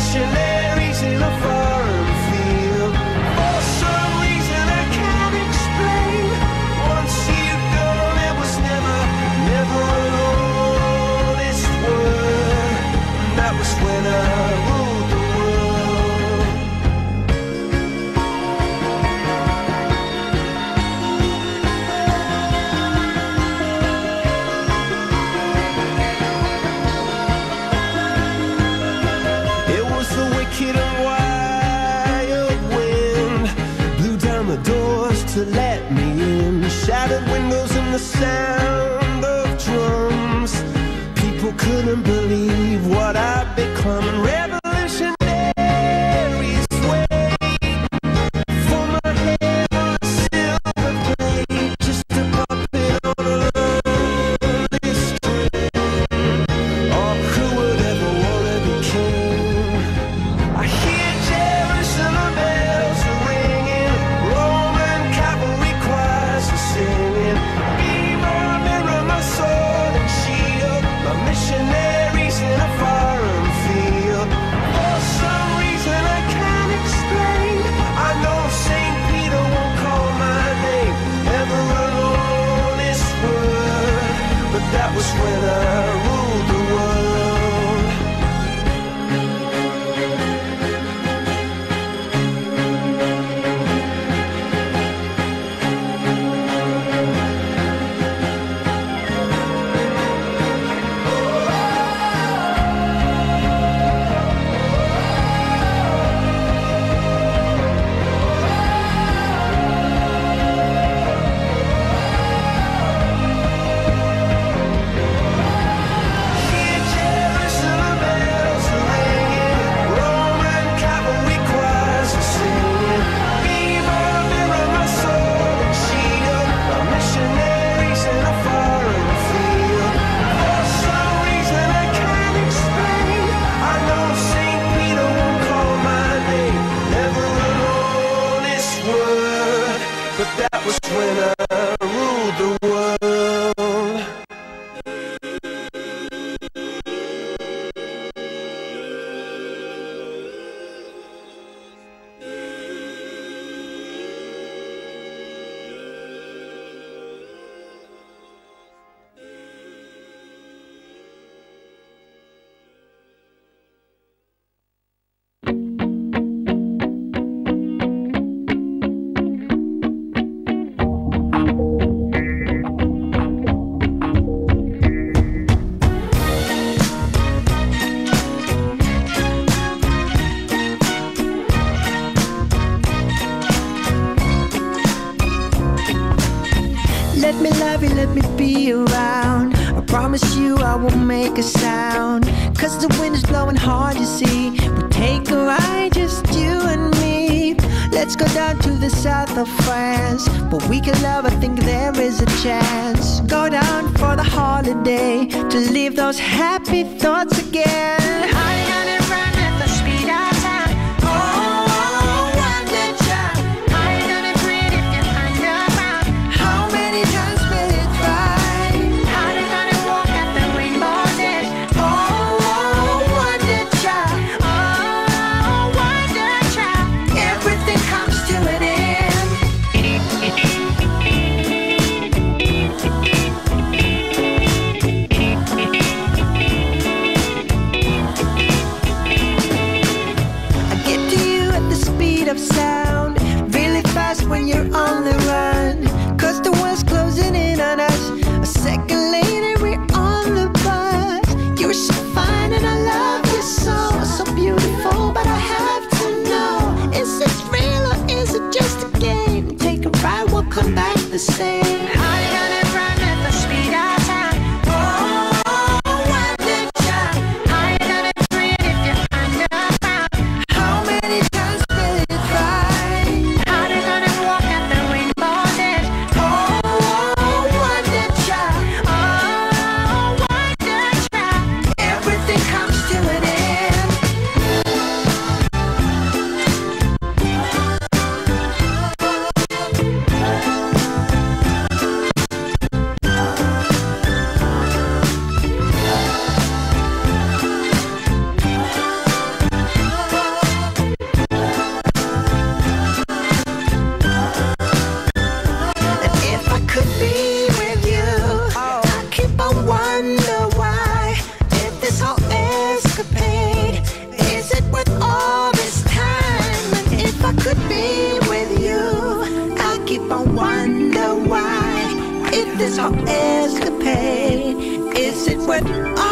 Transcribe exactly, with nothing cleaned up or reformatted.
missionaries in a foreign field. For some reason I can't explain. Once you've gone, it was never, never an honest word. And that was when I ruled the world. It was the wicked and wild wind, blew down the doors to let me in, shattered windows and the sound of drums. People couldn't believe what I'd become. Revolutionaries wait for my head on a silver plate, just a puppet on a lonely string. Oh, who would ever wanna be king? I hear Jerusalem bells are ringing, Roman cavalry choirs are singing. Be my mirror, my sword and shield, my missionaries in a foreign field. For some reason I can't explain, I know Saint Peter won't call my name, never an honest word. But that was when I ruled the world. Hear Jerusalem bells are ringing, Roman cavalry choirs are singing. Be my mirror, my sword and shield, my missionaries in a foreign field. For some reason I can't explain, I know Saint Peter won't call my name, never an honest word. But that was when I ruled the world. Let me love you, let me be around. I promise you I won't make a sound. Cause the wind is blowing hard, you see. We'll take a ride, just you and me. Let's go down to the south of France. But we can love, I think there is a chance. Go down for the holiday, to leave those happy thoughts again. I gotta run at the speed of sound. Oh, wonder child, I gonna breathe if you're underground. How many times will it try? How they gonna walk at the rainbow days? Oh, wonder child, oh, wonder child. Everything comes to an end. this whole escapade? Is it worth